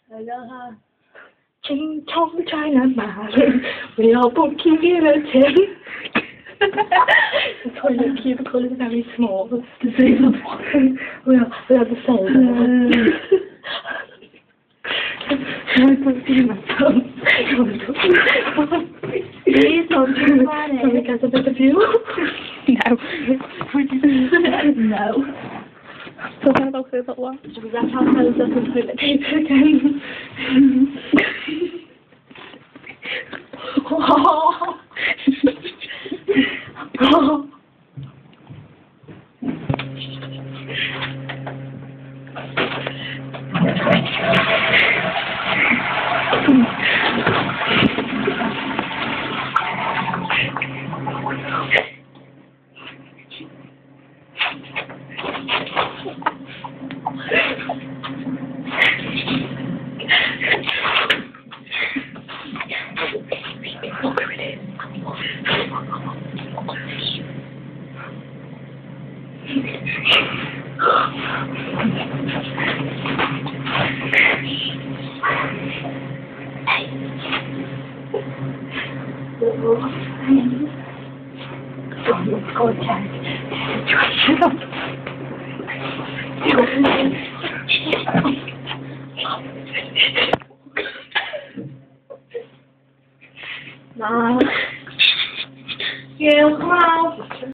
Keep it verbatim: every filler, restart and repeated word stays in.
大家看，青葱摘了马铃，不要不给你的钱。Jag tar ju en kid och kollar där vi är små. Du säger så bra. Och jag, och jag säger det. Jag är på filmen. Det är sånt som var det. Can we get a better view? No. No. Så kan jag också göra så. Så vi har tagit oss upp en toilet paper again. Oh. Look who it is. Go check. Shut up. Nah. Yeah, come on.